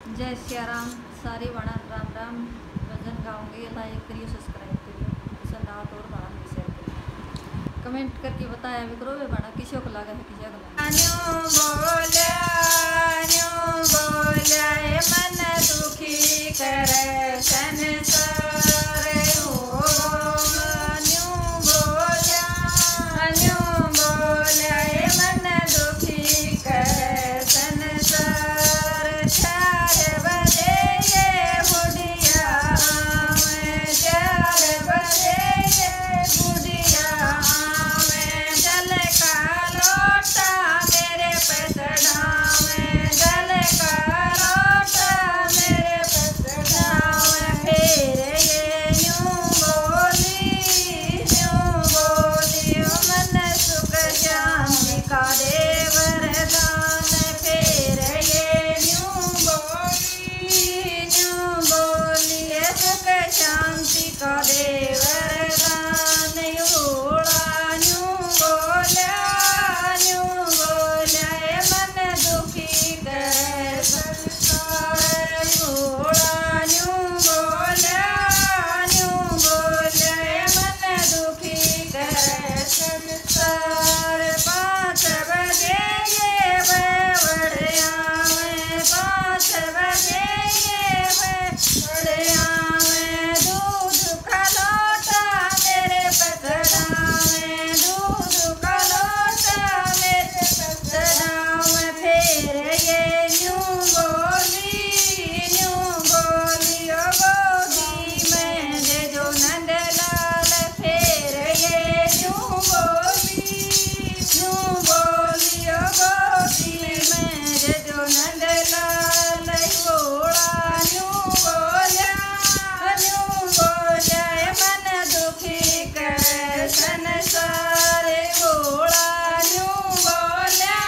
जय सिया राम। सारी बना राम राम। भजन गाऊंगी। लाइक करिए, सब्सक्राइब करिए, पसंद आओ तो और बना भी शेयर करिए, कमेंट करके बताया भी करो वे बना किसी को लगा है किसी को बोला मन दुखी करे संसार हो। मन दुखी करे संसार। चार बजे ये बुढ़िया आवे, 4 बजे ये बुढ़िया आवे। जल का लोटा मेरे पे चढ़ावे, जल का लोटा मेरे पे चढ़ावे। फिर ये यूं बोली मन सुख शांति का दे वरदान। फिर ये यूं बोली सुख शांति का दे वरदान। यूं बोला मन दुखी करे संसार। यूं बोला मन दुखी करे संसार। 5 बजे ये बढ़िया में, 5 बजे ये बढ़िया में। दूध का लोटा मेरे पे चढ़ावे, दूध का लोटा मेरे पे चढ़ावे। फिर ये यूं बोली ओ गोदी में दे जो नंदलाल। फिर ये यूं बोली ओ गोदी में दे जो नंदलाल। बोला मन दुखी करे संसार। यूं बोला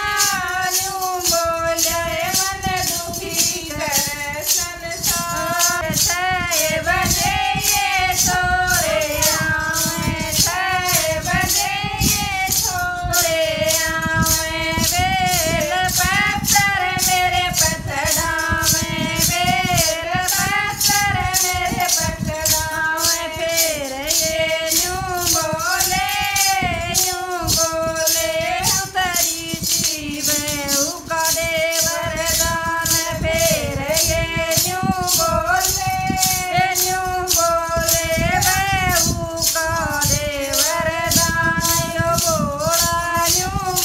मन दुखी करे संसार। 6 बजे ये छोरे आवे, 6 बजे ये छोरे आवे। बेल पत्थर मेरे पे चढ़ावे, बेल पत्थर मेरे पे चढ़ावे। फिर ये यूं बोले उतरी सी बहू का दे वरदान। फिर ये यूं बोले बहू का दे वरदान। यूं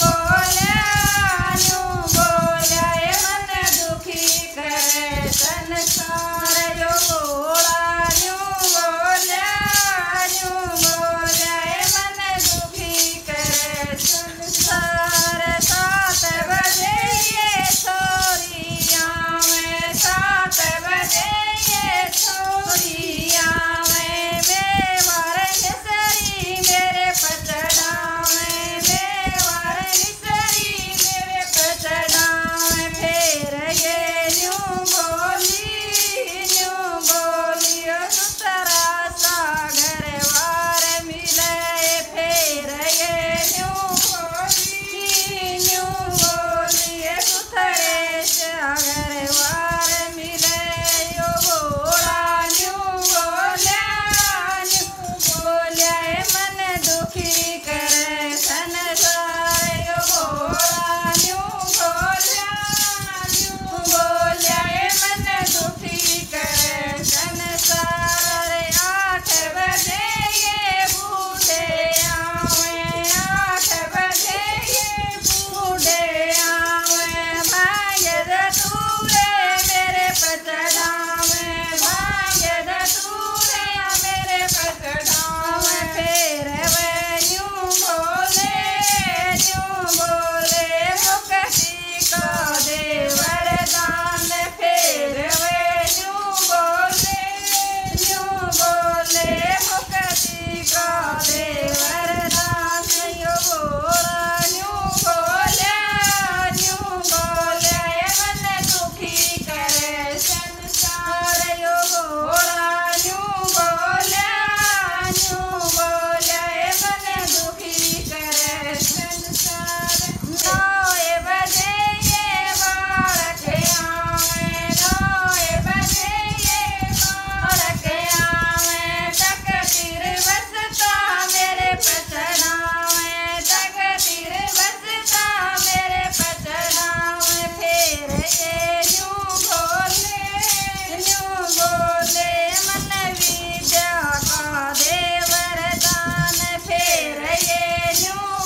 बोला मन दुखी करे संसार। यूं बोला मन दुखी करे संसार। 7 बजे ये छोरिया में, 7 बजे ये छोरिया में। मेवार निसरी मेरे पे चढ़ावे, मेवार निसरी मेरे पे चढ़ावे। फिर ये यूं बोली यूं